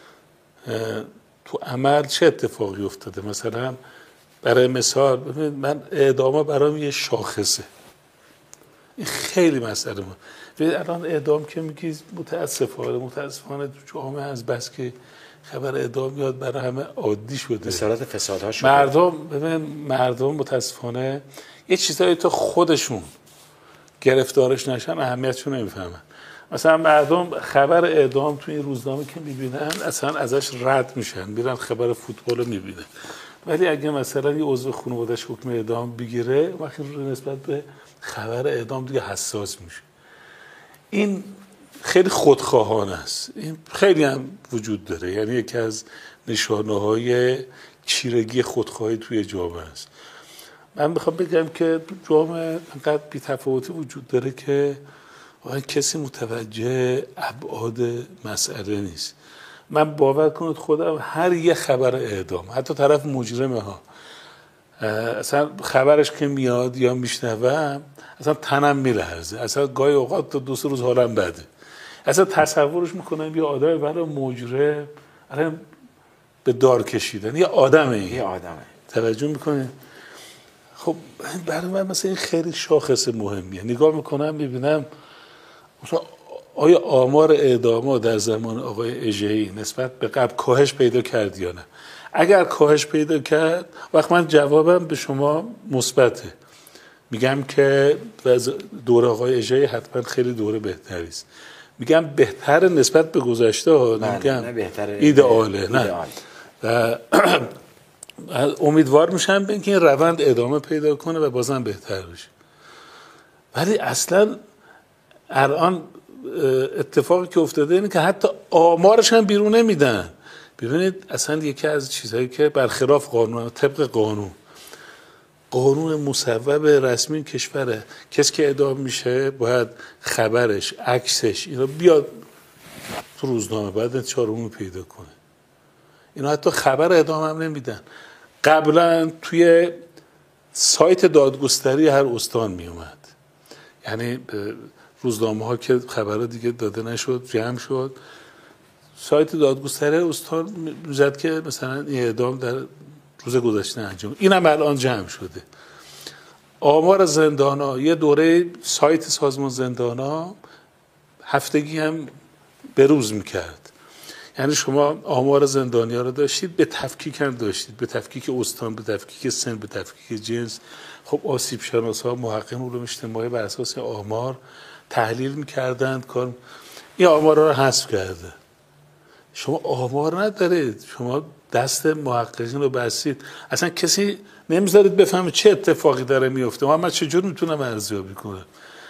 تو عمل چه اتفاقی افتاده. مثلا برای مثال ببینید من اعدام برام یه شاخصه، این خیلی مسئله ما. و الان اعدام که میگی متاسفانه متاسفانه تو جامعه از بس که خبر اعدام میاد برای همه عادی شده. بسارت فسادها شده. مردم ببین مردم متاسفانه یه چیزایی تا خودشون گرفتارش نشن اهمیتشو نمیفهمن. مثلا مردم خبر اعدام تو این روزنامه که میبینن اصلا ازش رد میشن، میرن خبر فوتبال رو میبینن. ولی اگه مثلا یه عضو خانواده‌اش حکم اعدام بگیره وقتی نسبت به خبر اعدام دیگه حساس میشه. این خیلی خودخواهانه است. این خیلی هم وجود داره، یعنی یکی از نشانه‌های چیرگی خودخواهی توی جامعه است. من میخوام بگم که جامعه انقدر بی‌تفاوتی وجود داره که واقعا کسی متوجه ابعاد مسئله نیست. من باور کنید خودم هر یه خبر اعدام، حتی طرف مجرمه ها، اصلا خبرش که میاد یا میشنوم اصلا تنم میلرزه، اصلا گاهی اوقات تا دو سه روز حالم بده، اصلا تصورش میکنم یه آدم برای مجرم الان به دار کشیدن یه آدمه، یه آدمه توجه میکنه. خب برای من مثلا این خیلی شاخص مهمیه. نگاه میکنم میبینم مثلا آیا آمار اعدامات در زمان آقای اژه‌ای نسبت به قبل کاهش پیدا کرد یا نه؟ اگر کاهش پیدا کرد وقت من جوابم به شما مثبته، میگم که دوره آقای اژه‌ای حتما خیلی دوره بهتری است. میگم بهتر نسبت به گذشته ها، نمیگم ایدئاله، نه. و امیدوار میشم به اینکه این روند ادامه پیدا کنه و بازم بهتر بشه. ولی اصلا الان اتفاقی که افتاده اینه که حتی آمارش هم بیرون نمیدن. ببینید اصلا یکی از چیزهایی که برخلاف قانون، طبق قانون قانون مصوب رسمی کشوره، کسی که اعدام میشه باید خبرش، عکسش اینا بیاد تو روزنامه، بعد چهارم پیدا کنه. اینا حتی خبر اعدام هم نمیدن. قبلا توی سایت دادگستری هر استان میومد، یعنی روزنامه ها که خبرها دیگه داده نشد جمع شد، سایت دادگستری استان میزد که مثلا این اعدام در روز گذشته انجام، اینم الان جمع شده. آمار زندان ها، یه دوره سایت سازمان زندان ها هفتگی هم به روز میکرد، یعنی شما آمار زندانی ها رو داشتید، به تفکیک هم داشتید، به تفکیک استان، به تفکیک سن، به تفکیک جنس. خب آسیب شناس ها، محققین علوم اجتماعی بر اساس آمار تحلیل میکردند، کار این آمار رو حذف کرده. شما آمار ندارید، شما دست محققین رو بستید، اصلا کسی نمیذارید بفهمه چه اتفاقی داره میفته. من چجور میتونم ارزیابی کنم؟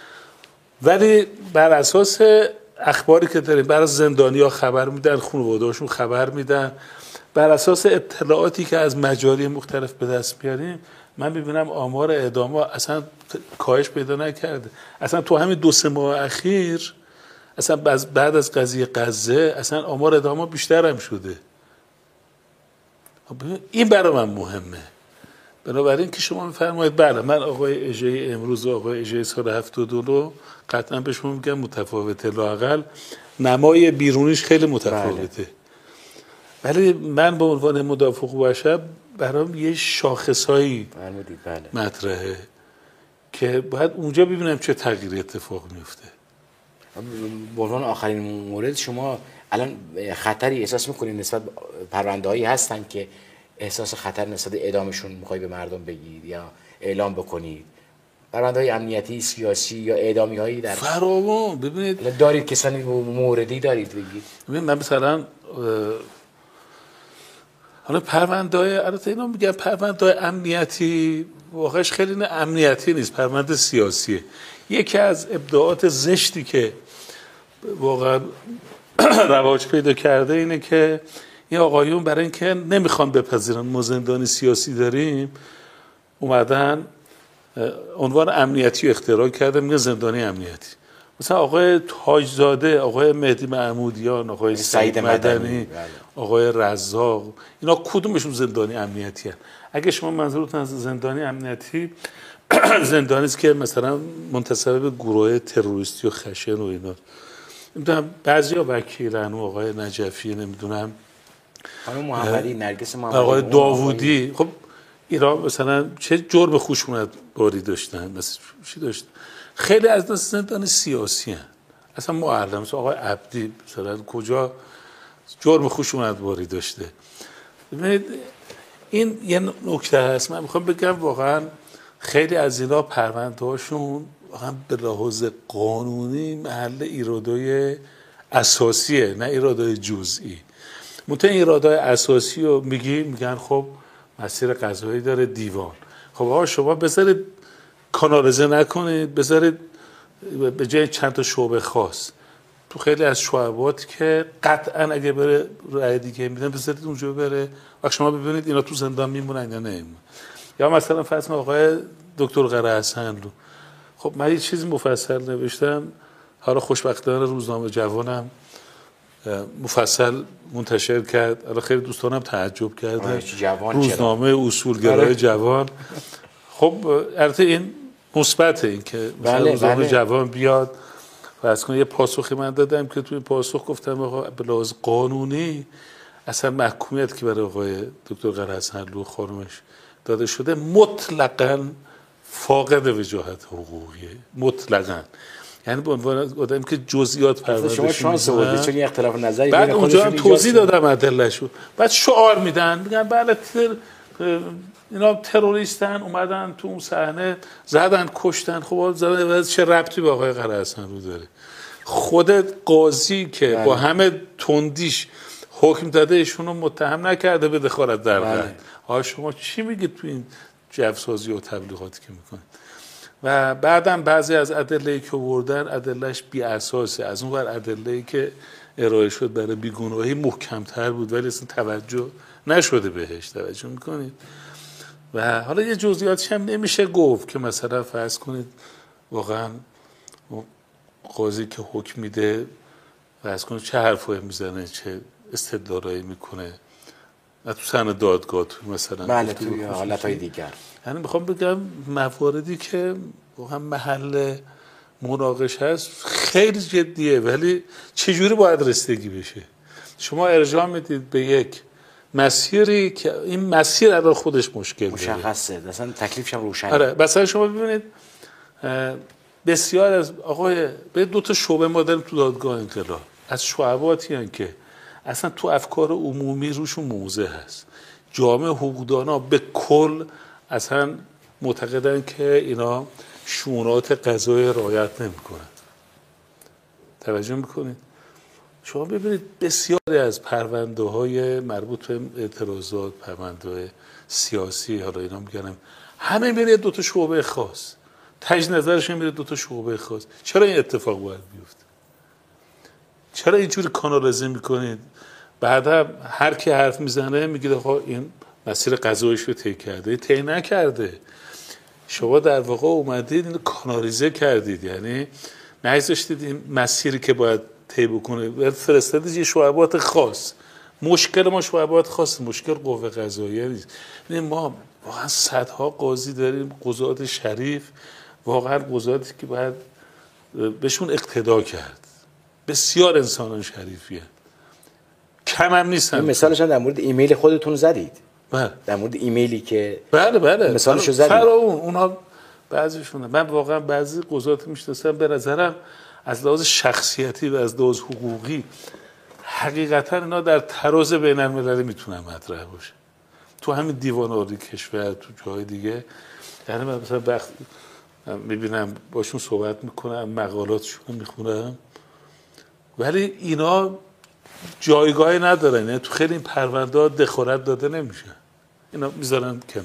ولی بر اساس اخباری که داریم، برای زندانی‌ها خبر میدن، خانواده‌هاشون خبر میدن، بر اساس اطلاعاتی که از مجاری مختلف به دست میاریم، من میبینم آمار اعدام‌ها اصلا کاهش پیدا نکرده. اصلا تو همین دو سه ماه اخیر، اصلا بعد از قضیه غزه، اصلا آمار اعدام‌ها بیشتر هم شده. این برای من مهمه. بنابراین که شما میفرمایید بله من آقای اژه‌ای امروز و آقای اژه‌ای سال هفتاد و دو قطعا به شما میگم متفاوته، لااقل نمای بیرونیش خیلی متفاوته. بله. ولی من به عنوان مدافع حقوق بشر برام یه شاخصایی بله. مطرحه که باید اونجا ببینم چه تغییری اتفاق میفته. به عنوان آخرین مورد، شما الان خطری احساس میکنید نسبت پرونده‌هایی هستن که احساس خطر نسبت اعدامشون میخوای به مردم بگید یا اعلام بکنید؟ پرونده‌های امنیتی، سیاسی یا اعدامی هایی در فراوان ببینید دارید، کسانی موردی دارید بگید؟ ببین من مثلا حالا پرونده‌های، البته اینا میگن پرونده‌های امنیتی، واقعش خیلی نه امنیتی نیست، پرونده سیاسیه. یکی از ابداعات زشتی که واقعا رواج پیدا کرده اینه که این آقایون برای اینکه نمیخوان بپذیرن ما زندانی سیاسی داریم، اومدن عنوان امنیتی رو اختراع کرده، میگه زندانی امنیتی. مثلا آقای تاجزاده، آقای مهدی محمودیان، آقای سعید مدنی، آقای رزاق، اینا کدومشون زندانی امنیتی هست؟ اگه شما منظورتون از زندانی امنیتی زندانی است که مثلا منتسب به گروه تروریستی و خشن و اینا، نمیدونم بعضیا وکیلن، آقای نجفی، نمیدونم خانم محمدی، نرگس محمدی، آقای داوودی، خب اینا مثلا چه جرم خشونت باری داشتن، مثلا چی داشت؟ خیلی از ناس زندان سیاسی هستند. اصلا معلم مثل آقای عبدی مثلا کجا جرم خشونتباری داشته. ببینید این یه نکته هست. من میخوام بگم واقعا خیلی از اینا پرونده هاشون واقعا به لحاظ قانونی محل ایرادای اساسیه، نه ایرادای جزئی. منتها ایرادای اساسی رو میگی میگن خب مسیر قضایی داره دیوان. خب آقا شما بذارید کانالیزه نکنید، بذارید به جای چند تا شعبه خاص تو خیلی از شعبات که قطعا اگه بره رأی دیگه میدن بذارید اونجا بره، وقت شما ببینید اینا تو زندان میمونن یا نمیمونن. یا مثلا فرض آقای دکتر قره حسنلو، خب من یه چیزی مفصل نوشتم، حالا خوشبختانه روزنامه جوانم مفصل منتشر کرد، حالا خیلی دوستانم تعجب کردن روزنامه اصولگرای جوان. خب البته این مثبته، این که بله روزنامه بله. جوان بیاد و از کنه یه پاسخی من دادم که توی پاسخ گفتم آقا به لحاظ قانونی اصلا محکومیت که برای آقای دکتر قره حسنلو خانمش داده شده مطلقاً فاقد وجاهت حقوقیه، مطلقاً. یعنی به عنوان آدمی که جزئیات پرونده شما شانس آوردید چون یه اختلاف نظری بعد اونجا هم توضیح دادم ادله‌شو، بعد شعار میدن میگن بله تر... اینا تروریستن اومدن تو اون صحنه زدن کشتن. خب زدن چه ربطی به آقای قره حسنلو داره؟ خودت قاضی که بله. با همه تندیش حکم داده ایشونو متهم نکرده به دخالت در قضیه. آقا شما چی میگید تو این جوسازی و تبلیغاتی که میکنید؟ و بعدم بعضی از ادله‌ای که آوردن ادلهش بی اساسه، از اون ور ادله‌ای که ارائه شد برای بیگناهی محکم‌تر بود ولی اصلا توجه نشده بهش. توجه میکنید؟ و حالا یه جزئیاتش هم نمیشه گفت که مثلا فرض کنید واقعا قاضی که حکم میده فرض کنید چه حرفایی میزنه، چه استدلالایی میکنه و تو سن دادگاه تو مثلا بله توی حالتهای دیگر. یعنی میخوام بگم مواردی که واقعا محل مناقشه هست خیلی جدیه، ولی چجوری باید رسیدگی بشه؟ شما ارجاع میدید به یک مسیری که این مسیر الان خودش مشکل داره، مشخصه، مثلا تکلیفش هم روشنه. آره مثلا شما ببینید بسیار از آقای به دو تا شعبه ما داریم تو دادگاه انقلاب، از شعباتی هستند که اصلا تو افکار عمومی روشون موضع هست. جامعه حقوقدانا به کل اصلا معتقدن که اینا شونات قضایی رعایت نمیکنن. توجه میکنید؟ شما ببینید بسیاری از پرونده های مربوط به اعتراضات، پرونده های سیاسی، حالا اینا میگنم همه میره دو تا شعبه خاص، تجدید نظرشون میره دو تا شعبه خاص. چرا این اتفاق باید بیفته؟ چرا اینجوری کانالیزه میکنید؟ بعدا هر کی حرف میزنه میگید آقا این مسیر قضاییش رو طی کرده، طی نکرده. شما در واقع اومدید اینو کانالیزه کردید، یعنی نگذاشتید این مسیری که باید طی بکنه فرستادید یه شعبات خاص. مشکل ما شعبات خاص، مشکل قوه قضاییه نیست. یعنی ما واقعا صدها قاضی داریم، قضات شریف، واقعا قضاتی که باید بهشون اقتدا کرد. بسیار انسانان شریفیه، کم هم نیستن. مثالش در مورد ایمیل خودتون زدید. بله. در مورد ایمیلی که بله بله مثالشو زدید. اون اونا بعضیشونه. من واقعا بعضی قضات میشناسم به نظرم از لحاظ شخصیتی و از لحاظ حقوقی حقیقتا اینا در تراز بین المللی میتونن مطرح باشه. تو همین دیوان عالی کشور، تو جای دیگه، یعنی من مثلا وقت میبینم باشون صحبت میکنم، مقالاتشون رو میخونم، ولی اینا جایگاهی ندارن. یعنی تو خیلی این پرونده ها دخالت داده نمیشه، اینا میذارن کنار.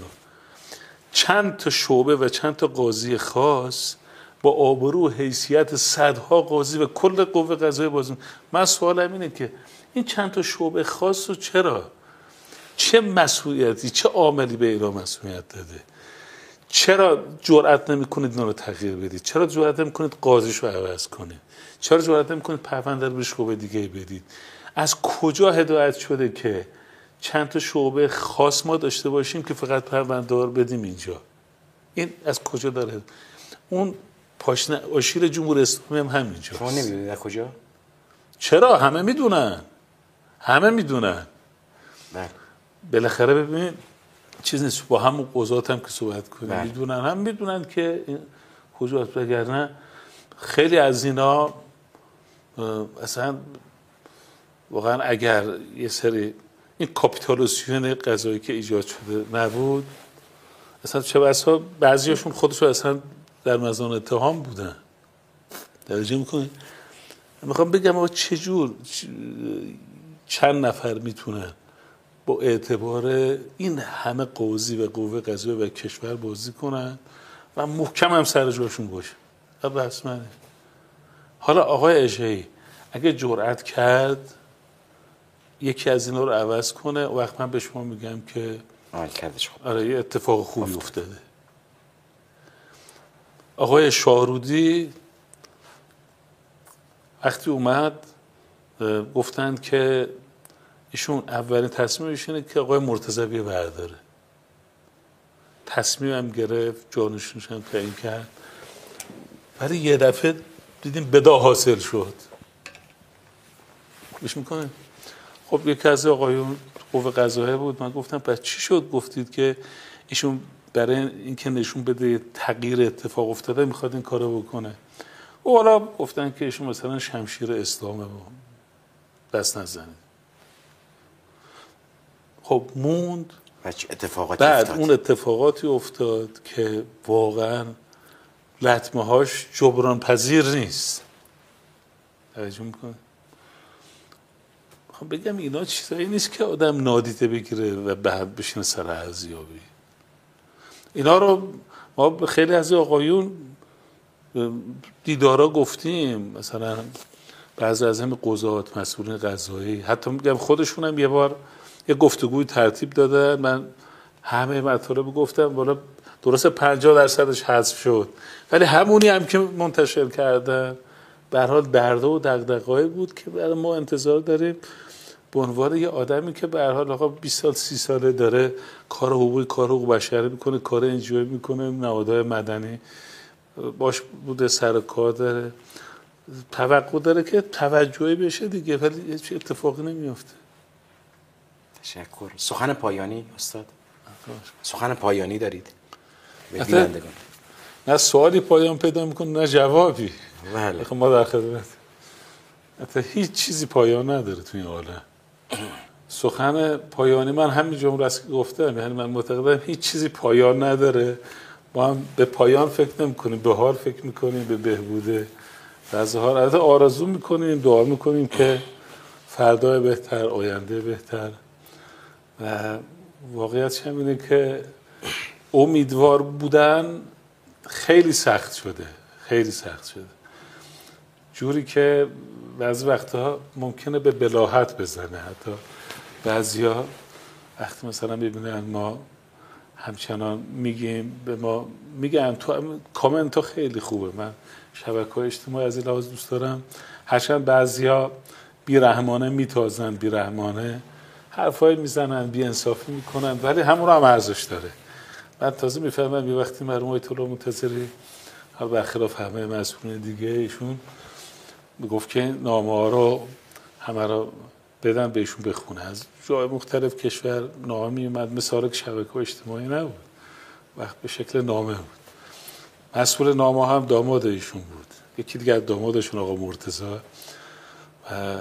چند تا شعبه و چند تا قاضی خاص با آبرو و حیثیت صدها قاضی و کل قوه قضاییه بازم. من سوالم اینه که این چند تا شعبه خاص رو چرا، چه مسئولیتی، چه عاملی به اینا مسئولیت داده؟ چرا جرئت نمی‌کنید اینا رو تغییر بدید؟ چرا جرئت نمی‌کنید قاضیش رو عوض کنید؟ چرا جرئت نمی‌کنید پرونده رو به شعبه دیگه بدید؟ از کجا هدایت شده که چند تا شعبه خاص ما داشته باشیم که فقط پرونده رو بدیم اینجا؟ این از کجا داره؟ اون پاشنه آشیل جمهوری اسلامی هم همینجاست. شما نمی‌دونید از کجا؟ چرا؟ همه میدونن، همه میدونن. بله. بالاخره ببین چیز نیست، با همون قضات هم که صحبت کنیم میدونن، هم میدونن که کجاست؟ وگرنه خیلی از اینا اصلا واقعا اگر یه سری این کاپیتالوسیون غذایی که ایجاد شده نبود، اصلا چه بسا بعضیاشون خودشو اصلا در مزان اتهام بودن. درجه میکنه میخوام بگم آقا چجور چند نفر میتونن با اعتبار این همه قوزی و قوه قضاییه و کشور بازی کنن و محکم هم سر جاشون باشه. بس منه. حالا آقای اشهی اگه جرأت کرد یکی از اینا رو عوض کنه، وقت من به شما میگم که عمل کردش خوب. آره یه اتفاق خوبی افتاده. آقای شاهرودی وقتی اومد گفتند که ایشون اولین تصمیمش اینه که آقای مرتضوی برداره. تصمیم هم گرفت، جانشینش هم تعیین کرد، ولی یه دفعه دیدیم بدا حاصل شد. گوش میکنه؟ خب یکی از آقایون قوه قضاییه بود، من گفتم پس چی شد گفتید که ایشون برای اینکه نشون بده تغییر اتفاق افتاده میخواد این کارو بکنه؟ و حالا گفتن که ایشون مثلا شمشیر اسلامه دست نزنید. خب موند اتفاقاتی بعد افتاد. اون اتفاقاتی افتاد که واقعا لطمه هاش جبران پذیر نیست. توجه میکنه؟ خب بگم اینا چیزایی نیست که آدم نادیده بگیره و بعد بشینه سر ارزیابی. اینا رو ما به خیلی از آقایون دیدارا گفتیم، مثلا بعضی از همین قضات، مسئولین قضایی، حتی میگم خودشون هم یه بار یه گفتگوی ترتیب دادن، من همه مطالب گفتم، بالا درست پنجاه درصدش حذف شد، ولی همونی هم که منتشر کردن به هر حال درد و دغدغه‌ای بود که برای ما انتظار داریم به عنوان یه آدمی که به هر حال آقا بیست سال سی ساله داره کار حقوقی، کار حقوق بشری میکنه، کار انجوی میکنه، نهادهای مدنی باش بوده، سر کار داره، توقع داره که توجهی بشه دیگه، ولی هیچ اتفاقی نمیافته. تشکر. سخن پایانی استاد؟ سخن پایانی دارید به بینندگان؟ بینندگان نه سوالی پایان پیدا میکنه نه جوابی. بله. ما در خدمت. حتی هیچ چیزی پایان نداره تو این عالم. سخن پایانی من همین جمله است که گفتم، یعنی من معتقدم هیچ چیزی پایان نداره. ما هم به پایان فکر نمی‌کنیم، به حال فکر می‌کنیم، به بهبوده. بعضی حال البته آرزو می‌کنیم، دعا می‌کنیم که فردا بهتر، آینده بهتر. و واقعیتش هم اینه که امیدوار بودن خیلی سخت شده، خیلی سخت شده. جوری که بعضی وقتها ممکنه به بلاهت بزنه. حتی بعضیا وقتی مثلا ببینن ما همچنان میگیم، به ما میگن تو کامنت ها خیلی خوبه، من شبکه‌های اجتماعی از این لحاظ دوست دارم، هرچند بعضیا بیرحمانه میتازن، بیرحمانه حرفای میزنن، بی انصافی میکنن، ولی همون رو هم ارزش داره. من تازه میفهمم یه وقتی مرحوم آیت الله منتظری برخلاف همه مسئولین دیگه ایشون میگفت که نامه ها رو همه رو بدن بهشون بخونه. از جای مختلف کشور نامه میومد، مثال شبکه‌های اجتماعی نبود، وقت به شکل نامه بود. مسئول نامه هم داماد ایشون بود، یکی دیگه از دامادشون آقا مرتضی. و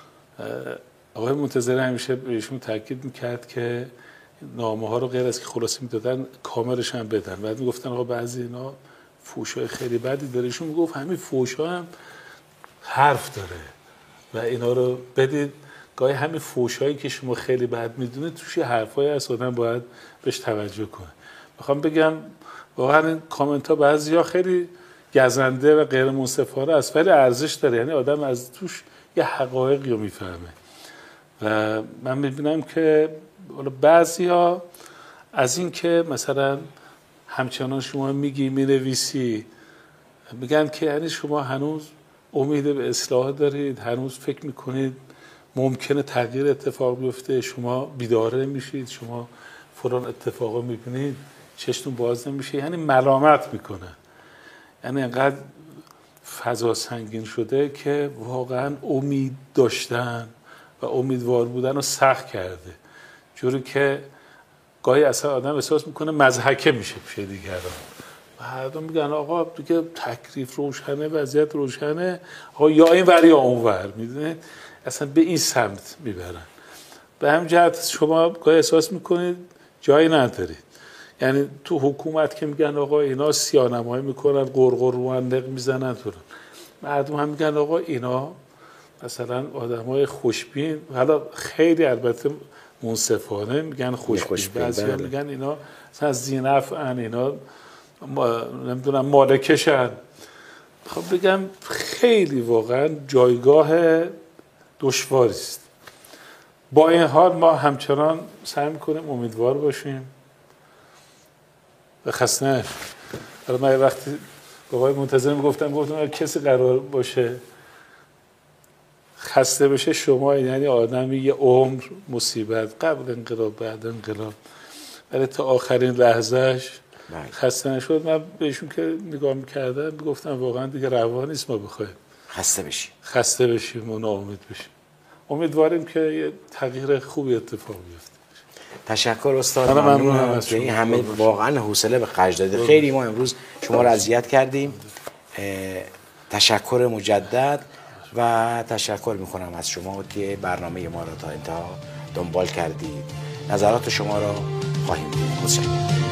آقای منتظری همیشه بهشون تاکید میکرد که نامه ها رو غیر از که خلاصه میدادن کاملش هم بدن. بعد میگفتن آقا بعضی اینا فوشای خیلی بدی داره، ایشون میگفت همین فوشا هم حرف داره و اینا رو بدید. گاهی همین فوشایی که شما خیلی بد میدونید توش حرفایی هست، آدم باید بهش توجه کنه. میخوام بگم واقعا این کامنت ها بعضیا خیلی گزنده و غیر منصفانه است، ولی ارزش داره، یعنی آدم از توش یه حقایقی رو میفهمه. و من میبینم که بعضیا از این که مثلا همچنان شما میگی مینویسی، میگن که یعنی شما هنوز امید به اصلاح دارید، هنوز فکر میکنید ممکنه تغییر اتفاق بیفته، شما بیدار نمیشید، شما فلان اتفاقا میبینید چشتون باز نمیشه، یعنی ملامت میکنن. یعنی انقدر فضا سنگین شده که واقعا امید داشتن و امیدوار بودن رو سخت کرده، جوری که گاهی اصلا آدم احساس میکنه مضحکه میشه پیش دیگران. مردم میگن آقا دیگه تکلیف روشنه، وضعیت روشنه، آقا یا این ور یا اون ور، میدونید اصلا به این سمت میبرن. به همین جهت شما گاهی احساس میکنید جایی ندارید. یعنی تو حکومت که میگن آقا اینا سیاه‌نمایی میکنن، قرقر رو اندق میزنن، تو مردم هم میگن آقا اینا مثلا آدمای خوشبین، حالا خیلی البته منصفانه میگن خوشبین، بعضیا میگن اینا مثلا ذینفعن، اینا ما نمیدونم مالکشن. خب بگم خیلی واقعا جایگاه دشواری است. با این حال ما همچنان سعی میکنیم امیدوار باشیم و خسته نشیم. حالا من وقتی با آقای منتظر میگفتم گفتم اگه کسی قرار باشه خسته بشه شما، یعنی آدمی یه عمر مصیبت، قبل انقلاب بعد انقلاب، ولی تا آخرین لحظهش خسته نشد. من بهشون که نگاه میکردم میگفتم واقعا دیگه روا نیست ما بخوایم خسته بشیم خسته بشیم و ناامید بشیم. امیدواریم که یه تغییر خوبی اتفاق بیفته. تشکر استاد، ممنونم از که این همه واقعا حوصله به خرج دادید. خیلی ما امروز شما رو اذیت کردیم. تشکر مجدد و تشکر میکنم از شما که برنامه ما را تا انتها دنبال کردید. نظرات شما را خواهیم دید. متشکرم.